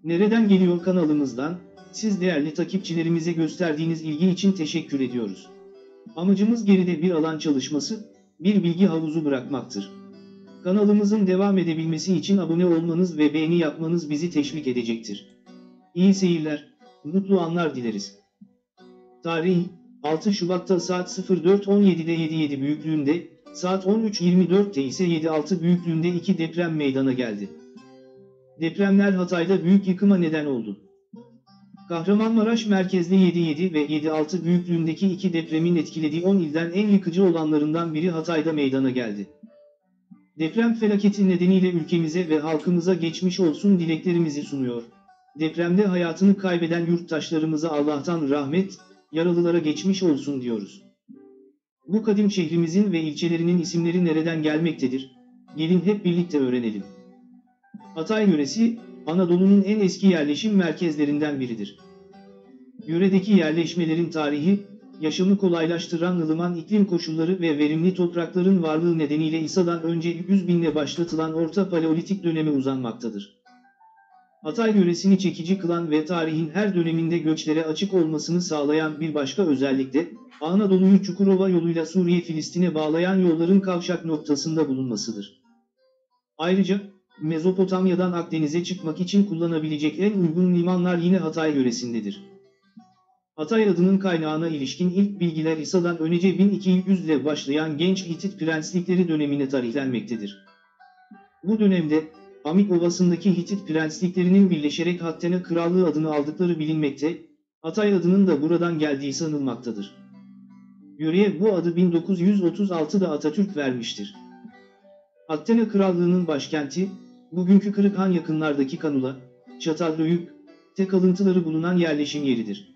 Nereden Geliyor kanalımızdan, siz değerli takipçilerimize gösterdiğiniz ilgi için teşekkür ediyoruz. Amacımız geride bir alan çalışması, bir bilgi havuzu bırakmaktır. Kanalımızın devam edebilmesi için abone olmanız ve beğeni yapmanız bizi teşvik edecektir. İyi seyirler, mutlu anlar dileriz. Tarih, 6 Şubat'ta saat 04.17'de 7.7 büyüklüğünde, saat 13.24'te ise 7.6 büyüklüğünde iki deprem meydana geldi. Depremler Hatay'da büyük yıkıma neden oldu. Kahramanmaraş merkezli 7.7 ve 7.6 büyüklüğündeki iki depremin etkilediği 10 ilden en yıkıcı olanlarından biri Hatay'da meydana geldi. Deprem felaketi nedeniyle ülkemize ve halkımıza geçmiş olsun dileklerimizi sunuyor. Depremde hayatını kaybeden yurttaşlarımıza Allah'tan rahmet, yaralılara geçmiş olsun diyoruz. Bu kadim şehrimizin ve ilçelerinin isimleri nereden gelmektedir? Gelin hep birlikte öğrenelim. Hatay yöresi, Anadolu'nun en eski yerleşim merkezlerinden biridir. Yöredeki yerleşmelerin tarihi, yaşamı kolaylaştıran ılıman iklim koşulları ve verimli toprakların varlığı nedeniyle İsa'dan önce 100 binle başlatılan Orta Paleolitik döneme uzanmaktadır. Hatay yöresini çekici kılan ve tarihin her döneminde göçlere açık olmasını sağlayan bir başka özellik de, Anadolu'yu Çukurova yoluyla Suriye-Filistin'e bağlayan yolların kavşak noktasında bulunmasıdır. Ayrıca, Mezopotamya'dan Akdeniz'e çıkmak için kullanabilecek en uygun limanlar yine Hatay yöresindedir. Hatay adının kaynağına ilişkin ilk bilgiler İsa'dan önce 1200 ile başlayan genç Hitit prenslikleri dönemine tarihlenmektedir. Bu dönemde, Amik Ovası'ndaki Hitit prensliklerinin birleşerek Hattene Krallığı adını aldıkları bilinmekte, Hatay adının da buradan geldiği sanılmaktadır. Yöreye bu adı 1936'da Atatürk vermiştir. Hattene Krallığı'nın başkenti, bugünkü Kırıkhan yakınlardaki Kanula, Çatalhöyük, kalıntıları bulunan yerleşim yeridir.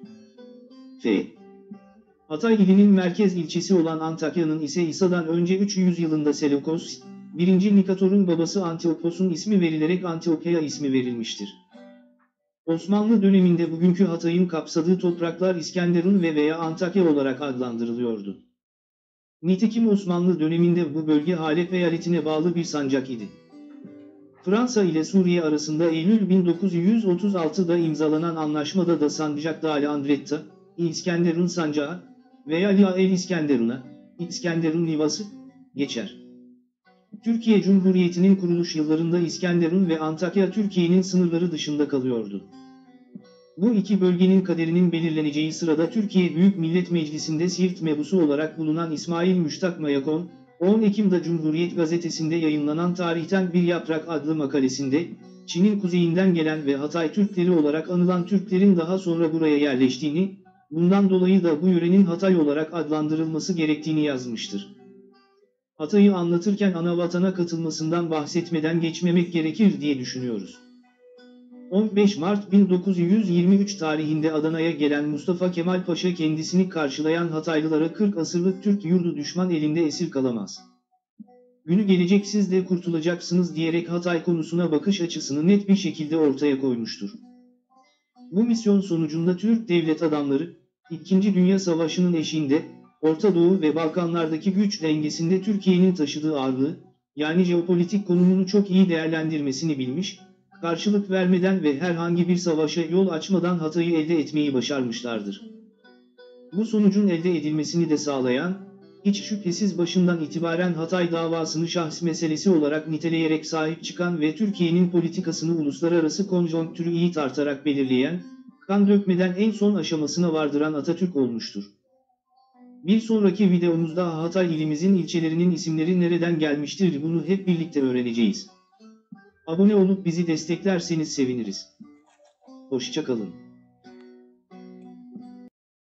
Hatay ilinin merkez ilçesi olan Antakya'nın ise İsa'dan önce 300 yılında Seleukus, 1. Nikator'un babası Antiopos'un ismi verilerek Antiokeya ismi verilmiştir. Osmanlı döneminde bugünkü Hatay'ın kapsadığı topraklar İskenderun veya Antakya olarak adlandırılıyordu. Nitekim Osmanlı döneminde bu bölge Halep eyaletine bağlı bir sancak idi. Fransa ile Suriye arasında Eylül 1936'da imzalanan anlaşmada da Sancak d'Al'Andretta, İskenderun Sancağı veya Liha el İskenderun'a, İskenderun Livası, geçer. Türkiye Cumhuriyeti'nin kuruluş yıllarında İskenderun ve Antakya Türkiye'nin sınırları dışında kalıyordu. Bu iki bölgenin kaderinin belirleneceği sırada Türkiye Büyük Millet Meclisi'nde Siirt mebusu olarak bulunan İsmail Müştak Mayakon, 10 Ekim'de Cumhuriyet Gazetesi'nde yayınlanan Tarihten Bir Yaprak adlı makalesinde, Çin'in kuzeyinden gelen ve Hatay Türkleri olarak anılan Türklerin daha sonra buraya yerleştiğini, bundan dolayı da bu yörenin Hatay olarak adlandırılması gerektiğini yazmıştır. Hatay'ı anlatırken anavatana katılmasından bahsetmeden geçmemek gerekir diye düşünüyoruz. 15 Mart 1923 tarihinde Adana'ya gelen Mustafa Kemal Paşa kendisini karşılayan Hataylılara 40 asırlık Türk yurdu düşman elinde esir kalamaz. Günü gelecek siz de kurtulacaksınız diyerek Hatay konusuna bakış açısını net bir şekilde ortaya koymuştur. Bu misyon sonucunda Türk devlet adamları, 2. Dünya Savaşı'nın eşiğinde, Orta Doğu ve Balkanlardaki güç dengesinde Türkiye'nin taşıdığı ağırlığı, yani jeopolitik konumunu çok iyi değerlendirmesini bilmiş, karşılık vermeden ve herhangi bir savaşa yol açmadan Hatay'ı elde etmeyi başarmışlardır. Bu sonucun elde edilmesini de sağlayan, hiç şüphesiz başından itibaren Hatay davasını şahs meselesi olarak niteleyerek sahip çıkan ve Türkiye'nin politikasını uluslararası konjonktürü iyi tartarak belirleyen, kan dökmeden en son aşamasına vardıran Atatürk olmuştur. Bir sonraki videomuzda Hatay ilimizin ilçelerinin isimleri nereden gelmiştir bunu hep birlikte öğreneceğiz. Abone olup bizi desteklerseniz seviniriz. Hoşça kalın.